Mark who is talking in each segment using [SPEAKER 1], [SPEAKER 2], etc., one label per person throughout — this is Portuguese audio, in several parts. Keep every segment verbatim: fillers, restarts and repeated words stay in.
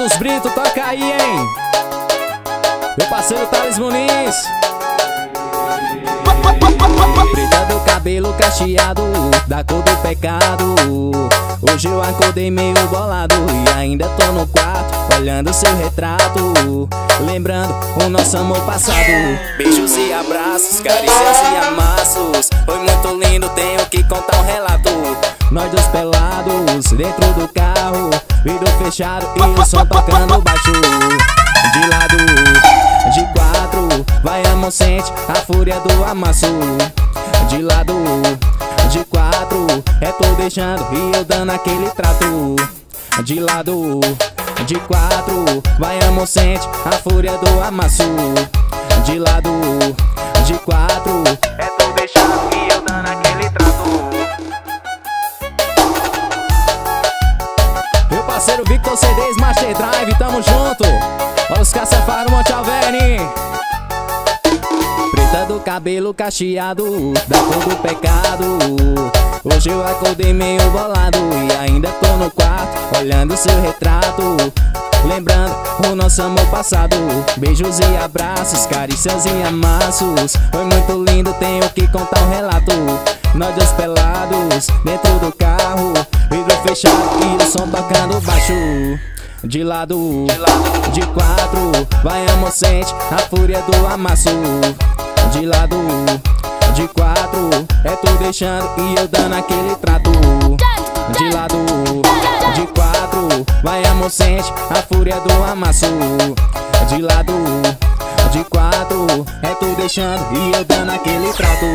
[SPEAKER 1] dos Brito, toca aí, hein? Meu parceiro Thales Muniz. Preta do cabelo cacheado, da cor do pecado. Hoje eu acordei meio bolado e ainda tô no quarto, olhando seu retrato, lembrando o nosso amor passado. Beijos e abraços, carícias e amassos. Foi muito lindo, tenho que contar um relato. Nós dois pelados, dentro do carro, vidro fechado e o som tocando baixo. De lado, de quatro, vai amor, sente a fúria do amasso. De lado, de quatro, é tô deixando e eu dando aquele trato. De lado, de quatro, vai amor, sente a fúria do amasso. De lado, de quatro, é tô deixando e eu dando aquele trato. Meu parceiro Victor C Ds Master Drive, tamo junto. Olha os caça-faro Monte Alverne. Preta do cabelo cacheado, da cor do pecado. Hoje eu acordei meio bolado e ainda tô no quarto, olhando seu retrato, lembrando o nosso amor passado. Beijos e abraços, carícias e amassos. Foi muito lindo, tenho que contar um relato. Nós dois pelados, dentro do carro, vidro fechado e o som tocando baixo. De lado, de quatro, vai amor, sente a fúria do amasso. De lado, de quatro, é tu deixando e eu dando aquele trato. De lado, de quatro, vai amor, sente a fúria do amasso. De lado, de quatro, é tu deixando e eu dando aquele trato.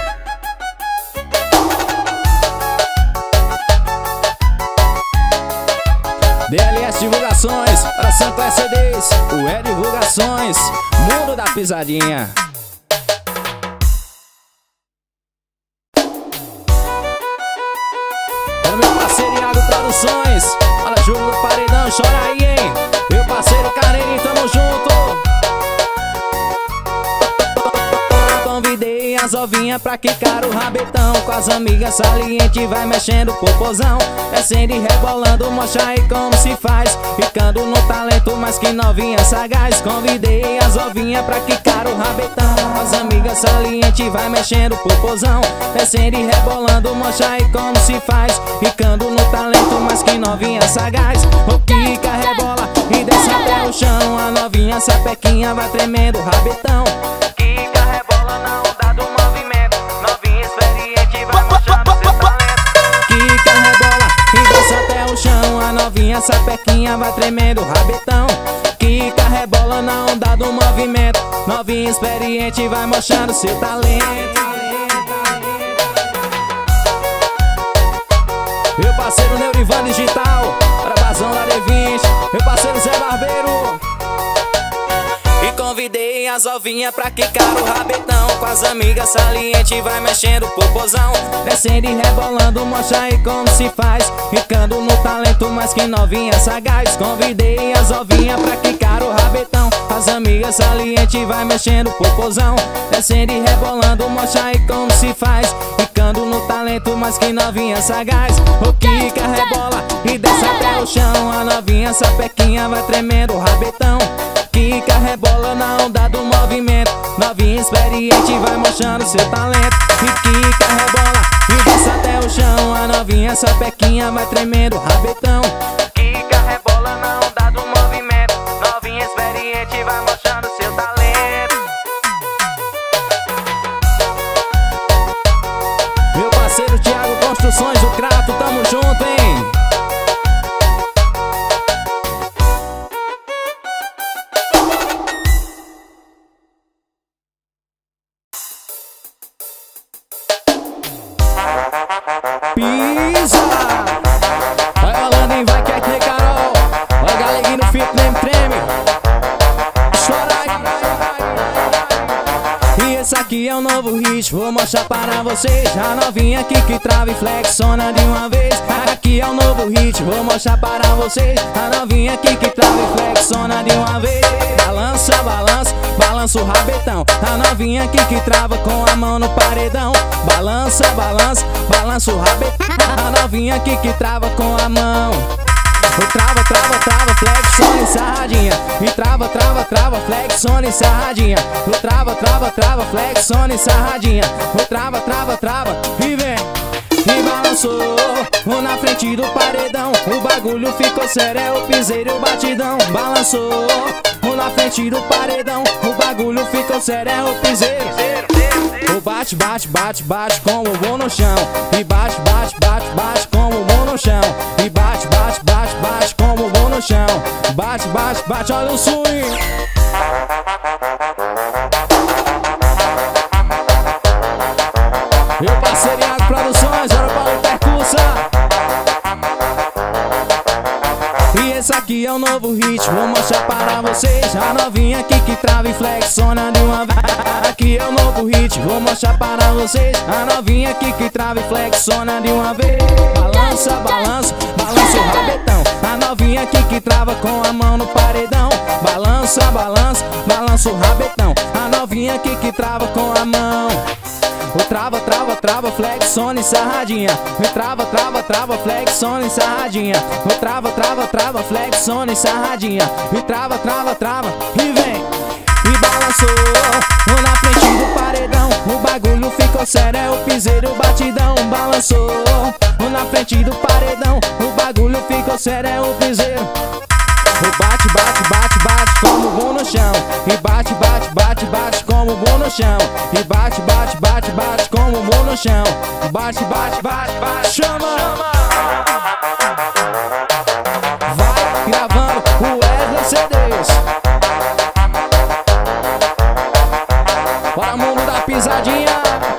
[SPEAKER 1] D L S Divulgações, para Sancler C Ds, o E Divulgações, Mundo da Pisadinha. Olha meu parceiro Iago Produções, olha Júlio do Paredão, chora aí, hein? Meu parceiro Carneirinho, tamo junto. Convidei as ovinhas pra quicar o rabetão. Com as amigas saliente vai mexendo o popozão, descendo e rebolando, mostra aí como se faz, ficando no talento mais que novinha sagaz. Convidei as ovinhas pra quicar o rabetão. Com as amigas saliente vai mexendo o popozão, descendo e rebolando, mostra aí como se faz, ficando no talento mais que novinha sagaz. O quica, rebola e desce até o chão. A novinha sapequinha vai tremendo o rabetão. Quica, rebola na onda do movimento, novinha experiente vai mostrando seu talento. Quica, rebola e desce até o chão. A novinha sapequinha vai tremendo o rabetão. Quica, rebola na onda do movimento, novinha experiente vai mostrando seu talento. Meu parceiro Neurivan Digital, Bravazão da D vinte, meu parceiro Zé Barbeiro. E convidei as ovinhas pra quicar o rabetão. Com as amigas saliente vai mexendo o popozão, descendo e rebolando, mostra aí como se faz, ficando no talento mais que novinha sagaz. Convidei as ovinhas pra quicar o rabetão. As amigas saliente vai mexendo o popozão, descendo e rebolando, mostra aí como se faz, ficando no talento mais que novinha sagaz. O quica, rebola e desce até o chão. A novinha sapequinha vai tremendo o rabetão. Quica, rebola na onda do movimento, novinha experiente vai mostrando seu talento. E quica, rebola e desce até o chão. A novinha sapequinha vai tremendo o rabetão. Quica, rebola na onda do movimento, novinha experiente vai mostrando seu talento. Meu parceiro Thiago Construções, o Crato, tamo junto, hein? Pisa! Vai rolando, hein? Vai que é que Carol. Vai galeguinho no fito, treme, treme. Chora aí. E esse aqui é o novo hit, vou mostrar para vocês. A novinha aqui que trava e flexiona de uma vez. Aqui é o novo hit, vou mostrar para vocês. A novinha aqui que trava e flexiona de uma vez. Balança, balança, balança o rabetão. A novinha aqui que trava com a mão no paredão. Balança, balança, balança o rabetão. A novinha aqui que trava com a mão. O trava, trava, trava, flexione, sarradinha. E trava, trava, trava, flexione, sarradinha. O trava, trava, trava, flexione, sarradinha. O trava, trava, trava, e vem. E balançou na frente do paredão. O bagulho ficou sério, é o piseiro e o batidão. Balançou na frente do paredão. O bagulho ficou sério, é o piseiro. O bate, bate, bate, bate com o bom no chão. E bate, bate, bate, bate com o bom no chão. E bate, bate, bate, bate com o bom no chão. Bate, bate, bate, olha o swing. Meu parceiro Iago Produções, era para o percussa. E esse aqui é o novo hit, vou mostrar para vocês. A novinha aqui que trava e flexiona de uma vez. Aqui é o novo hit, vou mostrar para vocês. A novinha aqui que trava e flexiona de uma vez. Balança, balança, balança o rabetão. A novinha aqui que trava com a mão no paredão. Balança, balança, balança o rabetão. A novinha aqui que trava com a mão. O trava, trava, trava, flexione, sarradinha. O trava, trava, trava, flexione, sarradinha. O trava, trava, trava, flexione, sarradinha. E trava, trava, trava, e vem. E balançou na frente do paredão. O bagulho ficou sério, é o piseiro, o batidão. Balançou na frente do paredão. O bagulho ficou sério, é o piseiro. O bate, bate, bate, bate como bom no chão. E bate, bate, bate, bate como bom no chão. E bate, bate, bate, bate como bom no chão. Bate, bate, bate, bate, chama. Vai gravando o Wesley C Ds. Bora mundo da pisadinha.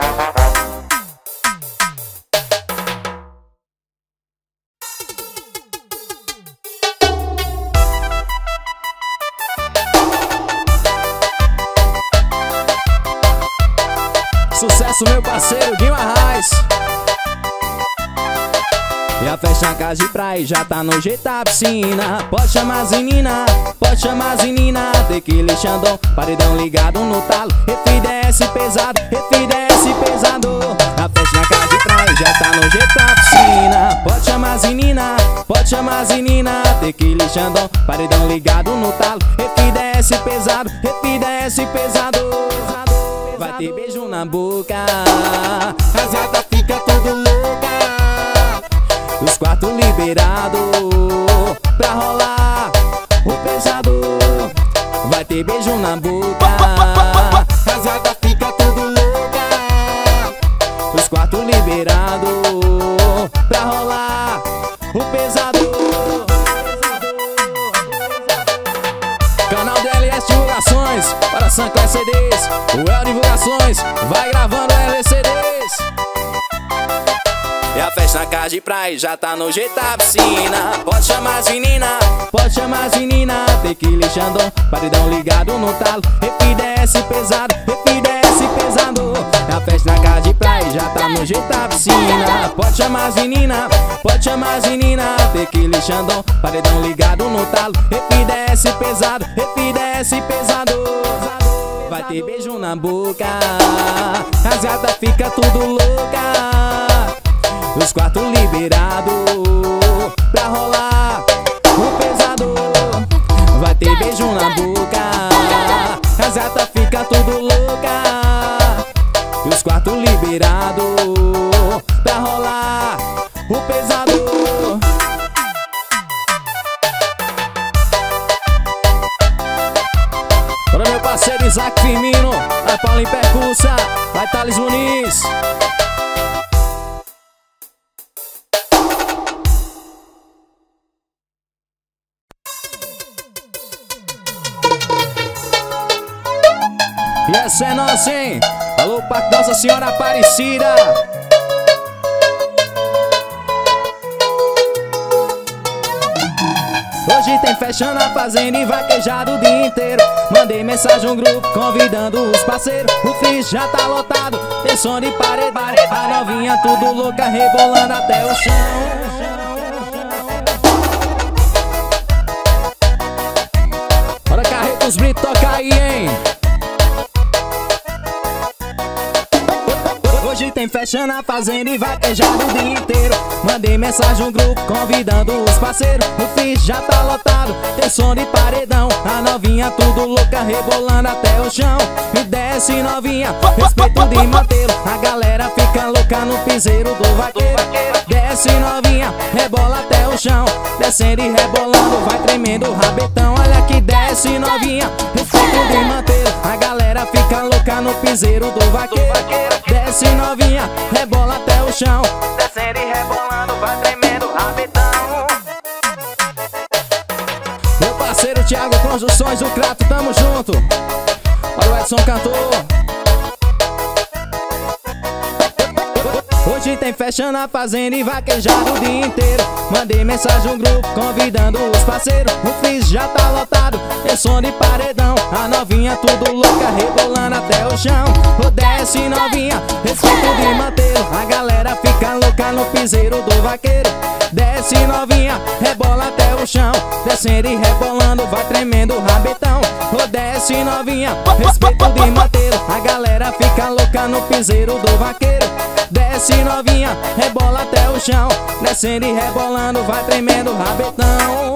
[SPEAKER 1] Sucesso, meu parceiro Guima Raiz. E a festa na casa de praia já tá no jeito da piscina. Pode chamar as menina, pode chamar as menina. Tequila e Xandão, paredão ligado no talo. Refri desce pesado, refri desce pesado. A festa na casa de praia já tá no jeito da piscina. Pode chamar as menina, pode chamar as menina. Tequila e Xandão, paredão ligado no talo. Refri desce pesado, refri desce pesado. Vai ter beijo na boca, as gatas fica tudo louca. Os quartos liberados pra rolar o pesado. Vai ter beijo na boca, as gatas fica tudo louca. Os quartos liberados pra rolar o pesado. Canal D L S Divulgações para Sancler C Ds. O El Divulgações vai gravando L C Ds. E a festa na casa de praia já tá no jeito da piscina. Pode chamar as menina, pode chamar as menina. Tequila e Xandão, paredão ligado no talo. Refri desce pesado, refri desce pesado. E a festa na casa de praia já tá no jeito da piscina. Pode chamar as menina, pode chamar as menina. Tequila e Xandão, paredão ligado no talo. Refri desce pesado, refri desce pesado. Vai ter beijo na boca, as gatas fica tudo louca. Os quartos liberados pra rolar o pesado. Vai ter beijo na boca, as gatas fica tudo louca. Os quartos liberados pra rolar o pesado. Para meu parceiro Isaac Firmino, vai Paulinho Percussa, vai Thales Muniz. E essa é nossa, hein? Alô, Parque Nossa Senhora Aparecida. Hoje tem festa na fazenda e vaquejado o dia inteiro. Mandei mensagem no grupo convidando os parceiros. O freeze já tá lotado, tem som de parede. A novinha tudo louca, rebolando até o chão. Bora Carretos Brito, toca aí, hein? Hoje tem tem festa na fazenda e vaquejado o dia inteiro. Mandei mensagem no grupo convidando os parceiros. O fish já tá lotado, tem som de paredão. A novinha tudo louca, rebolando até o chão. E desce novinha, respeito de mantê-lo. A galera fica louca no piseiro do vaqueiro. Desce novinha, rebola até o chão. Descendo e rebolando, vai tremendo o rabetão. Olha que desce novinha, respeito de mantê-lo. A galera fica louca no piseiro do vaqueiro. Desce novinha, rebola até o chão. Descendo e rebolando, vai tremendo o rabetão. Meu parceiro Thiago Construções, o Crato, tamo junto. Olha o Edson cantor. Hoje tem festa na fazenda e vaquejado o dia inteiro. Mandei mensagem no grupo convidando os parceiros. O fish já tá lotado, tem som de paredão. A novinha tudo louca, rebolando até o chão. O desce novinha, respeito de mantê-lo. A galera fica louca no piseiro do vaqueiro. Desce novinha, rebola até o chão. Descendo e rebolando, vai tremendo o rabetão. O desce novinha, respeito de mantê-lo. A galera fica louca no piseiro do vaqueiro. Desce novinha, rebola até o chão. Descendo e rebolando, vai tremendo o rabetão.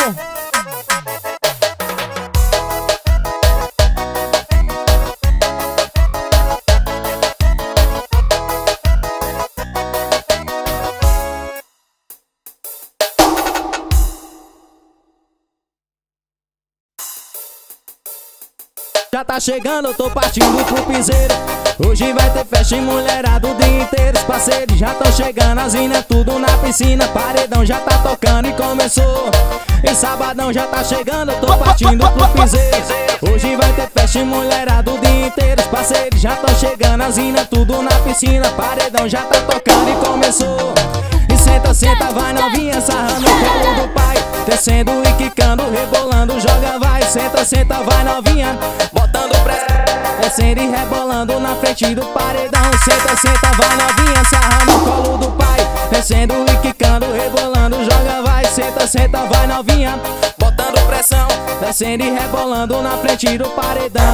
[SPEAKER 1] Já tá chegando, eu tô partindo pro piseiro. Hoje vai ter festa e mulherada o dia inteiro. Os parceiros já tão chegando, as minas tudo na piscina. Paredão já tá tocando e começou. E sabadão já tá chegando, eu tô partindo pro piseiro. Hoje vai ter festa e mulherada o dia inteiro. Os parceiros já tão chegando, as minas tudo na piscina. Paredão já tá tocando e começou. E senta, senta, vai novinha, sarrando o colo do pai. Descendo e quicando, rebolando, joga vai. Senta, senta, vai novinha, botando pressão. Descendo e rebolando na frente do paredão. Senta, senta, vai novinha, sarrando o colo do pai. Descendo e quicando, rebolando, joga vai. Senta, senta, vai novinha, botando pressão. Descendo e rebolando na frente do paredão.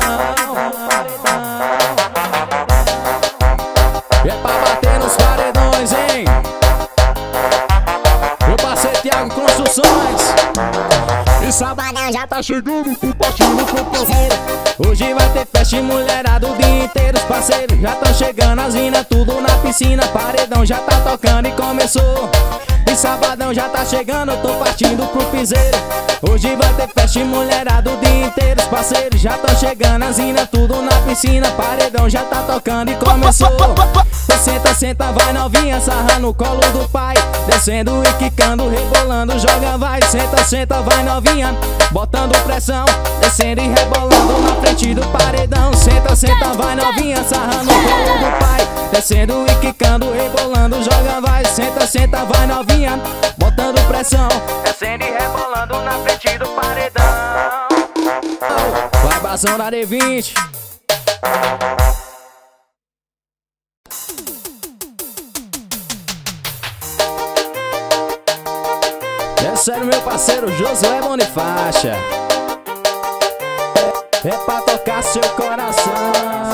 [SPEAKER 1] É pra bater nos paredões, hein? Meu parceiro Thiago Construções. E sabadão já tá chegando, tô partindo pro piseiro. Hoje vai ter festa e mulherada o dia inteiro. Os parceiros já tão chegando, as minas tudo na piscina. Paredão já tá tocando e começou. E sabadão já tá chegando, eu tô partindo pro piseiro. Hoje vai ter festa e mulherada o dia inteiro. Os parceiros já tão chegando, as minas tudo na piscina. Paredão já tá tocando e começou. E senta, senta, vai novinha, sarrando o colo do pai. Descendo e quicando, rebolando, joga vai. Senta, senta, vai novinha, botando pressão. Descendo e rebolando na frente do paredão. Senta, senta, vai novinha, sarrando o colo do pai. Descendo e quicando, rebolando, joga vai. Senta, senta, vai novinha, botando pressão. Descendo e rebolando na frente do paredão. Vai Bazão na D vinte. É sério, meu parceiro Josué Bonifácia. É, é pra tocar seu coração.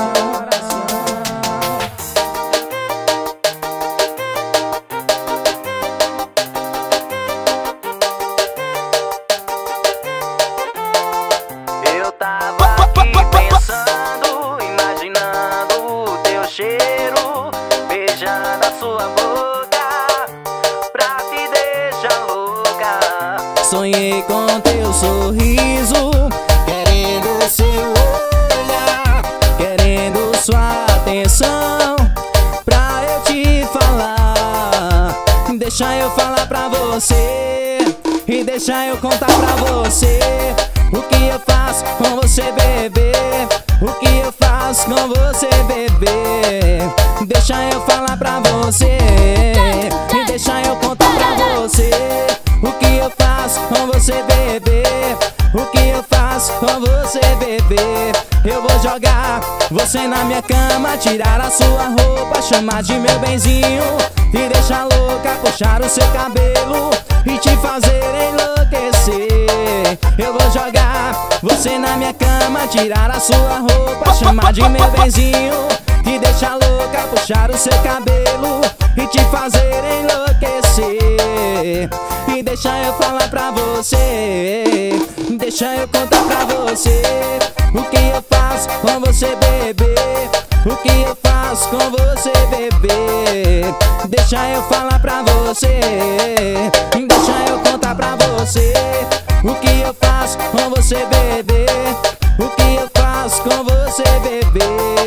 [SPEAKER 1] Eu tava aqui pensando, imaginando o teu cheiro, beijando a sua boca, pra te deixar louca. Sonhei com teu sorriso, querendo seu olhar, querendo sua atenção, pra eu te falar. Deixa eu falar pra você, e deixa eu contar pra você o que eu faço com você, bebê. O que eu faço com você, bebê. Deixa eu falar pra você, e deixa eu contar pra você o que eu faço com você, bebê. O que eu faço com você, bebê. Eu vou jogar você na minha cama, tirar a sua roupa, chamar de meu benzinho, e deixar louca, puxar o seu cabelo e te fazer enlouquecer. Eu vou jogar você na minha cama, tirar a sua roupa, chamar de meu benzinho, e te deixar louca, puxar o seu cabelo e te fazer enlouquecer. E deixa eu falar pra você, deixa eu contar pra você o que eu faço com você, bebê. O que eu faço com você, bebê. Deixa eu falar pra você, deixa eu contar pra você o que eu faço com você, bebê. O que eu faço com você, bebê.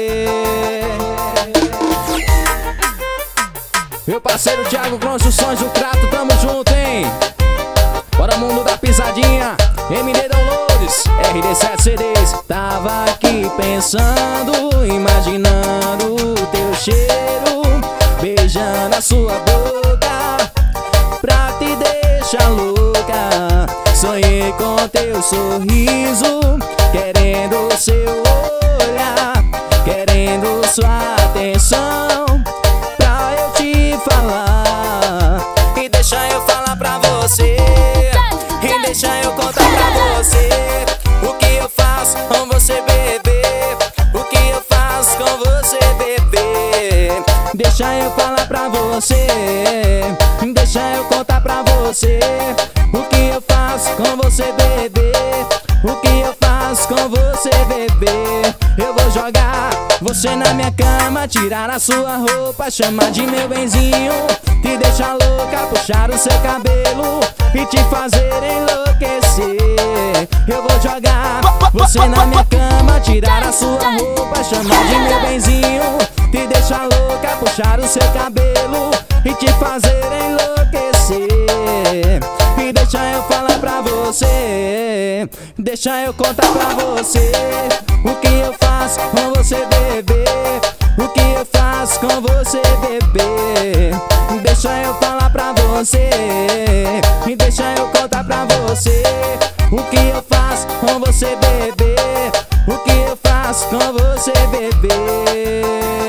[SPEAKER 1] Meu parceiro Thiago Construções, o Crato, tamo junto, hein? Bora mundo da pisadinha, M D Downloads, R D sete C Ds. Tava aqui pensando, imaginando o teu cheiro, beijando a sua boca pra te deixar louca. Sonhei com teu sorriso, querendo seu olhar, querendo sua atenção pra eu te falar. E deixa eu falar pra você, e deixa eu contar pra você o que eu faço com você, bebê. O que eu faço com você, bebê. Deixa eu falar pra você, deixa eu contar pra você o que eu faço com você, bebê. O que eu faço com você, bebê. Eu vou jogar você na minha cama, tirar a sua roupa, chamar de meu benzinho, te deixar louca, puxar o seu cabelo e te fazer enlouquecer. Eu vou jogar você na minha cama, tirar a sua roupa, chamar de meu benzinho, te deixar louca, puxar o seu cabelo e te fazer enlouquecer. E deixa eu falar pra você, deixa eu contar pra você o que eu faço com você, bebê. O que eu faço com você, bebê. Deixa eu falar pra você, e deixa eu contar pra você o que eu faço com você, bebê. O que eu faço com você, bebê.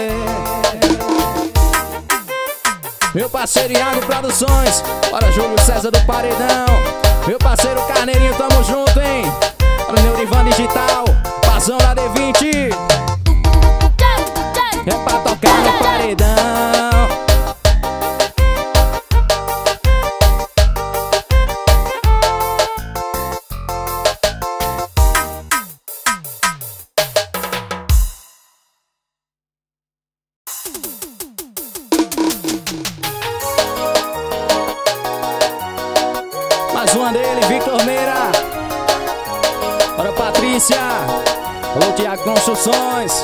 [SPEAKER 1] Meu parceiro Iago Produções, bora Júlio César do Paredão. Meu parceiro Carneirinho, tamo junto, hein? Bora Neurivan Digital, Bazão da D vinte. É pra tocar no paredão. Mais uma dele, Victor Meira. Bora Patrícia, alô Thiago Construções.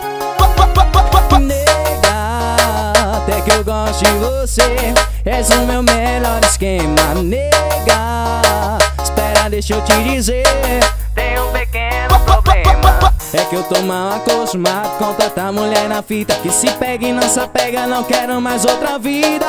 [SPEAKER 1] Nega, até que eu gosto de você, és o meu melhor esquema. Nega, espera, deixa eu te dizer, tem um pequeno problema. É que eu tô mal acostumado com tanta mulher na fita, que se pega e não se apega, não quero mais outra vida.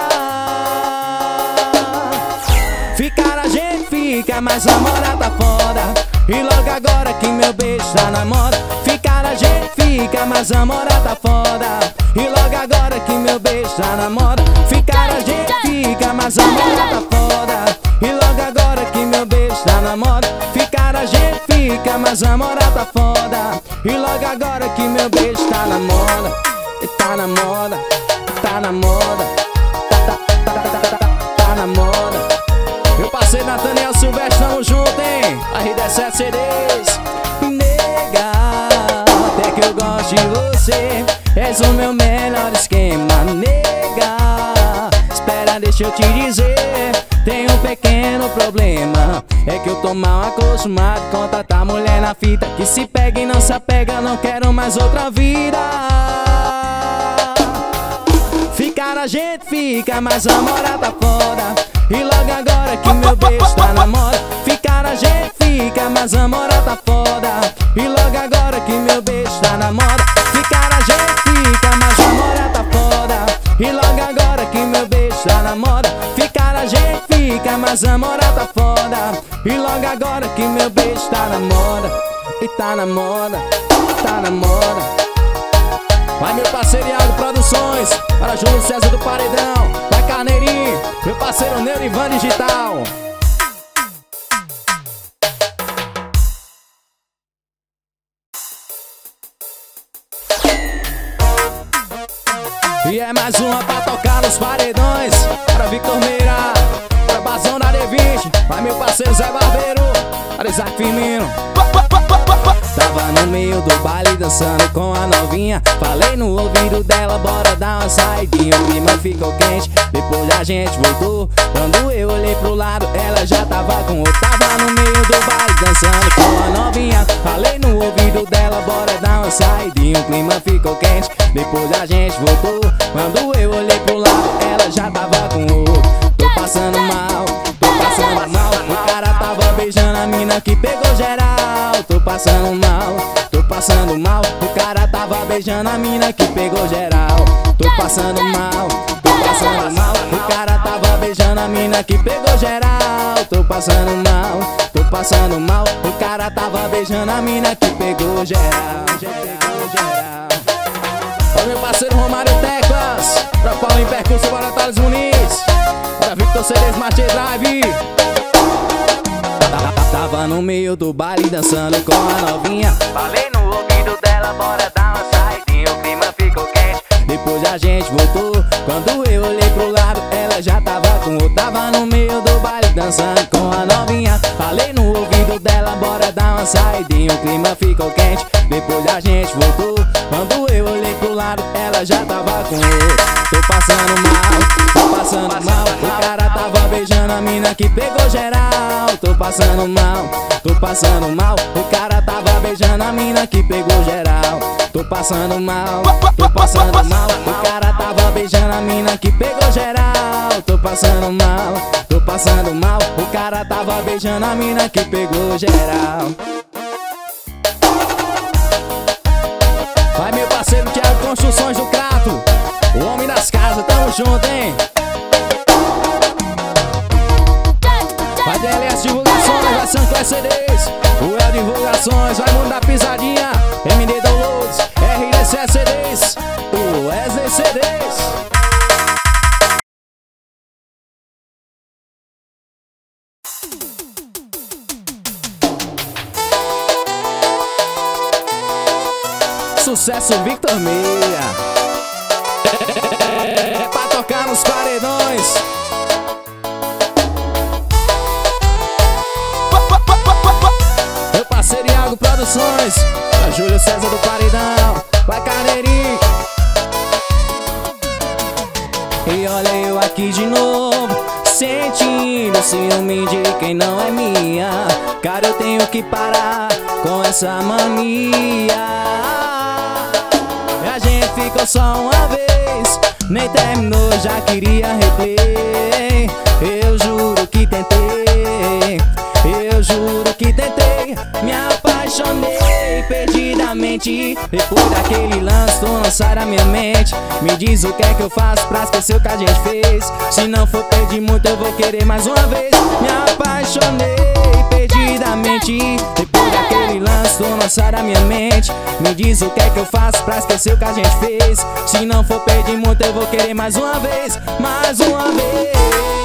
[SPEAKER 1] Ficar a gente fica, mas namorar tá foda. E logo agora que meu beijo tá na moda. Ficar a gente fica, mas namorar tá foda. E logo agora que meu beijo tá na moda. Ficar a gente fica, mas namorar tá foda. E logo agora que meu beijo tá na moda. Ficar a gente fica, mas namorar tá foda. E logo agora que meu beijo tá na moda. E tá na moda, tá na moda, tá, tá, tá, tá, tá, tá, tá na moda. Meu parceiro Nathaniel Silvestre, tamo junto, hein? R D sete C Ds. Nega, até que eu gosto de você, és o meu melhor esquema. Nega, espera, deixa eu te dizer, tem um pequeno problema. É que eu tô mal acostumado com tanta mulher na fita, que se pega e não se apega, não quero mais outra vida. Ficar a gente fica, mas namorar tá foda. E logo agora que meu beijo tá na moda. Ficar a gente fica, mas namorar tá foda. E logo agora que meu beijo tá na moda. Ficar a gente fica, mas namorar tá foda. E logo agora que meu beijo tá na moda. Ficar a gente fica, mas namorar tá foda. E logo agora que meu beijo tá na moda. E tá na moda, tá na moda. Vai meu parceiro Iago Produções, para Júlio César do Paredão. Vai Carneirinho, meu parceiro Neurivan Digital. E é mais uma pra tocar nos paredões. Para Victor Meira, para Bazão da D vinte, vai meu parceiro Zé Barbeiro, para Isaac Firmino. Tava no meio do baile dançando com a novinha. Falei no ouvido dela, bora dar uma saidinha. O clima ficou quente, depois a gente voltou. Quando eu olhei pro lado, ela já tava com outro. Tava no meio do baile dançando com a novinha. Falei no ouvido dela, bora dar uma saidinha. O clima ficou quente, depois a gente voltou. Quando eu olhei pro lado, ela já tava com outro. Tô passando mal, tô passando mal. O cara tava beijando a mina que pegou geral. Tô passando mal, tô passando mal. O cara tava beijando a mina que pegou geral. Tô passando mal, tô passando mal. O cara tava beijando a mina que pegou geral. Tô passando mal, tô passando mal. O cara tava beijando a mina que pegou geral. Pegou geral. Ó meu parceiro Romário Teclas, pra Paulo em Percurso, para Thales Muniz, para Victor C D Smart Drive. Tava no meio do baile dançando com a novinha. Falei no ouvido dela, bora dar uma saidinha. O clima ficou quente, depois a gente voltou. Quando eu olhei pro lado, ela já tava com outro. Tava no meio do baile dançando com a novinha. Falei no ouvido dela, bora dar uma saidinha. O clima ficou quente, depois a gente voltou. Quando eu olhei pro lado, ela já tava com outro. Tô passando mal, tô passando mal. O cara tava beijando a mina que pegou geral. Tô passando mal, tô passando mal. O cara tava beijando a mina que pegou geral. Tô passando mal, tô passando mal. O cara tava beijando a mina que pegou geral. Tô passando mal, tô passando mal. O cara tava beijando a mina que pegou geral. Vai meu parceiro Thiago Construções do Crato, o homem das casas, tamo junto, hein? Vai D L S Divulgações, vai Sancler C Ds, o El Divulgações, vai Mundo da Pisadinha, M D Downloads, R D C C Ds, o Wesley C Ds. Sucesso Victor Meira, é pra tocar nos paredões. Meu parceiro Iago Produções, a Júlio César do Paredão, vai Carneirinho. E olha eu aqui de novo, sentindo ciúme de quem não é minha. Cara, eu tenho que parar com essa mania. A gente ficou só uma vez, nem terminou, já queria replay. Eu juro que tentei, eu juro que tentei. Me apaixonei perdidamente. Depois daquele lance, tu não sai da minha mente. Me diz o que é que eu faço pra esquecer o que a gente fez. Se não for pedir muito, eu vou querer mais uma vez. Me apaixonei perdidamente. Depois daquele lance, tu não sai da minha mente. Me diz o que é que eu faço pra esquecer o que a gente fez. Se não for pedir muito, eu vou querer mais uma vez. Mais uma vez.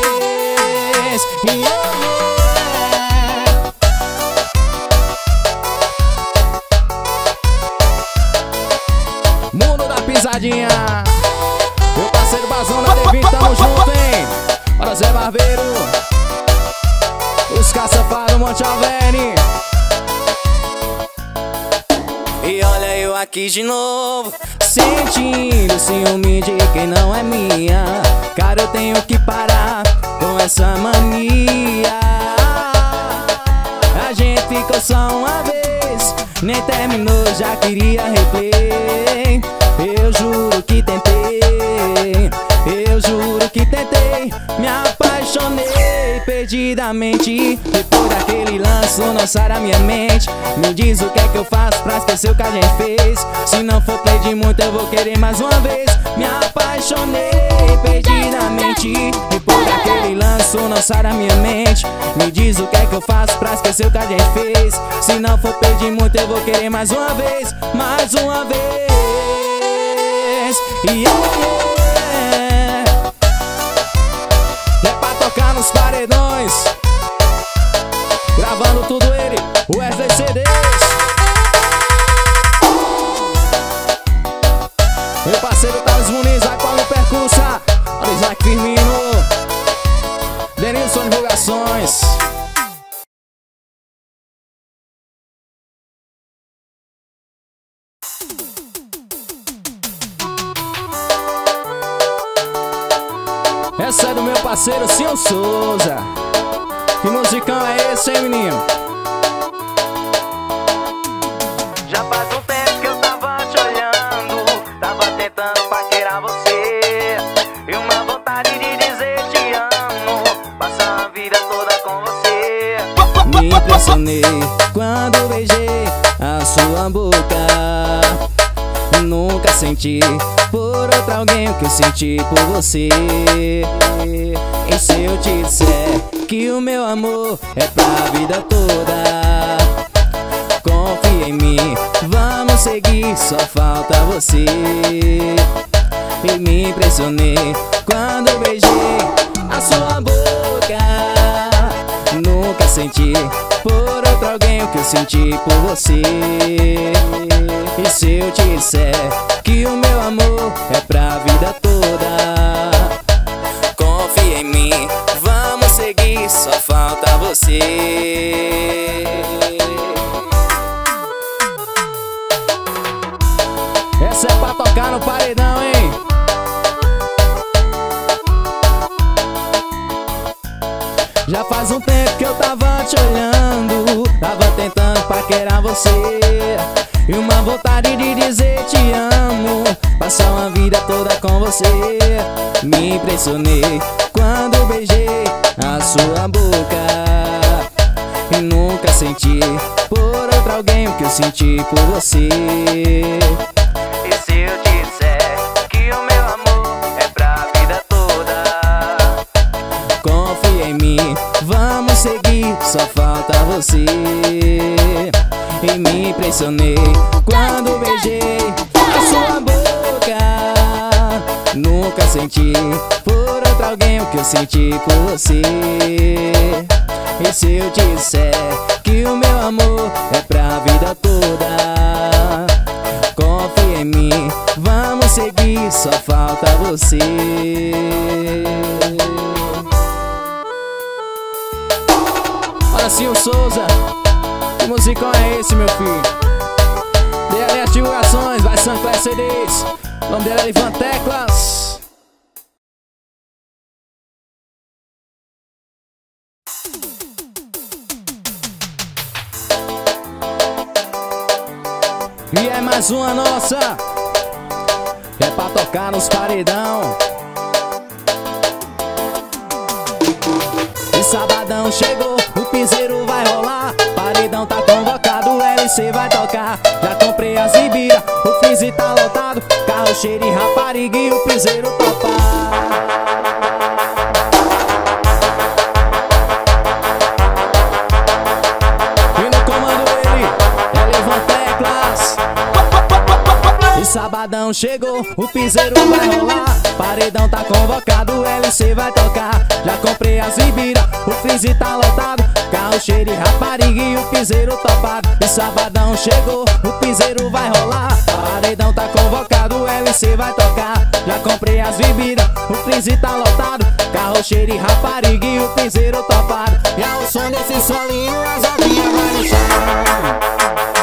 [SPEAKER 1] Yeah. Mundo da Pisadinha, meu parceiro Bazão da D vinte, tamo junto, hein? Para Zé Barbeiro, os caça-fado Monte Alverne. E olha eu aqui de novo, sentindo ciúme de quem não é minha. Cara, eu tenho que parar com essa mania. A gente ficou só uma vez, nem terminou, já queria replay. Eu juro que tentei, eu juro que tentei. Me apaixonei perdidamente. Depois daquele lance, não sai da minha mente. Me diz o que é que eu faço pra esquecer o que a gente fez. Se não for pedir muito, eu vou querer mais uma vez. Me apaixonei perdidamente. Depois daquele lance, não sai da minha mente. Me diz o que é que eu faço pra esquecer o que a gente fez. Se não for pedir muito, eu vou querer mais uma vez. Mais uma vez. Yeah, yeah. É pra tocar nos paredões, gravando tudo ele, o Wesley C Ds. Meu parceiro Thales Muniz, vai com a Divulgações. Essa é do meu parceiro Sil Souza. Que musicão é esse, hein, menino?
[SPEAKER 2] Já faz um tempo que eu tava te olhando, tava tentando paquerar você, e uma vontade de dizer te amo, passar a vida toda com você.
[SPEAKER 1] Me impressionei quando beijei a sua boca. Nunca senti por outro alguém o que eu senti por você. E se eu te disser que o meu amor é pra vida toda, confia em mim, vamos seguir, só falta você. E me impressionei quando beijei a sua boca. Nunca senti por outro alguém o que eu senti por você. E se eu te disser que o meu amor é pra vida toda, confia em mim, vamos seguir, só falta você. Essa é pra tocar no paredão, hein? Já faz um tempo que eu tava te olhando, tava tentando paquerar você, e uma vontade de dizer te amo, passar uma vida toda com você. Me impressionei quando beijei a sua boca, e nunca senti por outro alguém o que eu senti por você.
[SPEAKER 2] E se eu te disser que o meu amor é pra vida toda,
[SPEAKER 1] confia em mim, vamos seguir, só falta você. E me impressionei quando beijei a sua boca. Nunca senti por outro alguém o que eu senti por você. E se eu te disser que o meu amor é pra vida toda, confia em mim, vamos seguir, só falta você. Olha, Sil Souza, que musicão é esse, meu filho? D L S Divulgações, vai Sancler C Ds. O nome dele é Ivan Teclas. E é mais uma nossa, é pra tocar nos paredão. E sabadão chegou, o piseiro vai rolar, paredão tá convocado, o L C vai tocar. Já comprei as bebida, o freezer tá lotado, carro cheio de rapariga e o piseiro topar. Sabadão chegou, o piseiro vai rolar, paredão tá convocado, o L C vai tocar. Já comprei as bebida, o freezer tá lotado, carro cheio de rapariga e o piseiro topado. E sabadão chegou, o piseiro vai rolar, paredão tá convocado, o L C vai tocar. Já comprei as bebida, o freezer tá lotado, carro cheio de rapariga e o piseiro topado. E ao som desse solinho as novinhas vai no chão.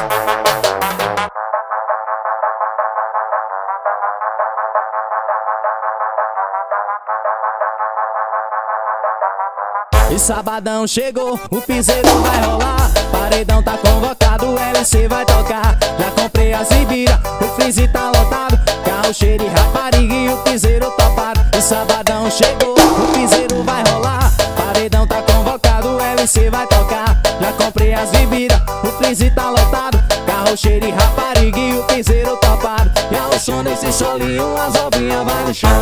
[SPEAKER 1] E sabadão chegou, o piseiro vai rolar, paredão tá convocado, o L C vai tocar. Já comprei as bebida, o freezer tá lotado, carro cheio de rapariga e o piseiro topado. E sabadão chegou, o piseiro vai rolar, paredão tá convocado, o L C vai tocar. Já comprei as bebida, o freezer tá lotado, carro cheio de rapariga e o piseiro topado. E ao som desse solinho as novinhas vai no chão.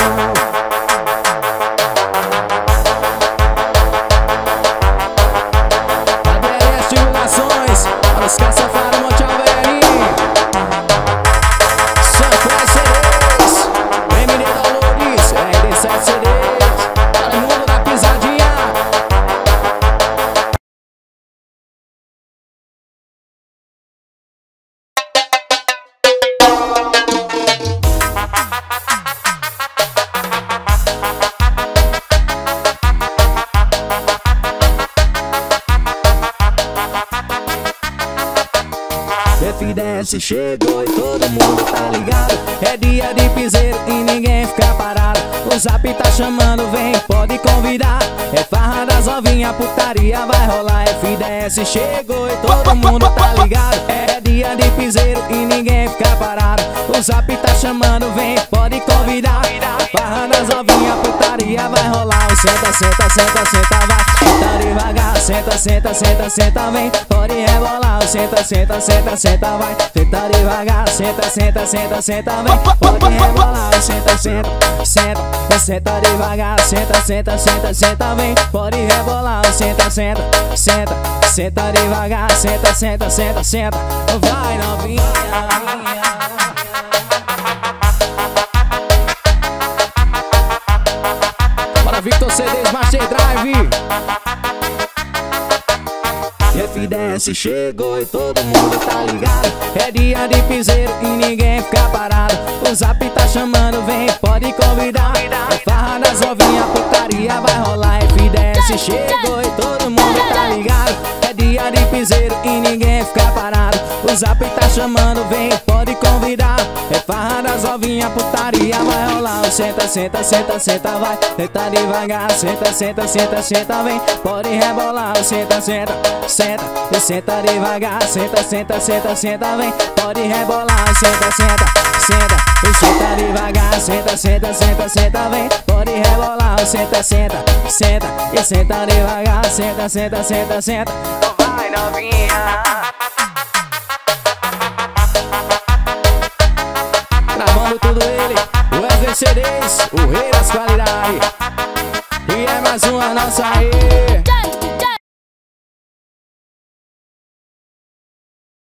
[SPEAKER 1] Os caça para o Monte Alveri, Sancler C Ds, M D Dolores, R D sete C Ds, todo mundo da pisadinha. F dez chegou e todo mundo tá ligado. É dia de piseiro e ninguém fica parado. O Zap tá chamando, vem, pode convidar. É farra das novinha, putaria vai rolar. F dez chegou e todo mundo tá ligado. É dia de piseiro e ninguém fica parado. O Zap tá chamando, vem, pode convidar. É farra das novinha, putaria vai rolar. Senta, senta, senta, senta, vai. Senta devagar, senta, senta, senta, senta, vem, pode rebolar. Senta, senta, senta, senta, vai. Senta devagar, senta, senta, senta, senta, vem, pode rebolar. Senta, senta, senta, senta devagar, senta, senta, senta, senta, vem, pode rebolar. Senta, senta, senta, senta devagar, senta, senta, senta, senta, vai novinha. Bora Victor C Ds Master Drive. F dez chegou e todo mundo tá ligado. É dia de piseiro e ninguém fica parado. O Zap tá chamando, vem, pode convidar. É farra das novinha, putaria vai rolar. F dez chegou e todo mundo tá ligado. É dia de piseiro e ninguém fica parado. O Zap tá chamando, vem, pode convidar. É farra das novinha, putaria vai rolar. Senta, senta, senta, senta, vai. Senta devagar, senta, senta, senta, senta, vem, pode rebolar. Senta, senta, senta, senta devagar, senta, senta, senta, senta, vem, pode rebolar. Senta, senta, senta, senta devagar, senta, senta, senta, senta, vem, pode rebolar. Senta, senta, senta, e senta devagar, senta, senta, senta, senta, vai novinha. Gravando tudo ele, o F C Ds, o rei das qualidades. E é mais uma nossa aí.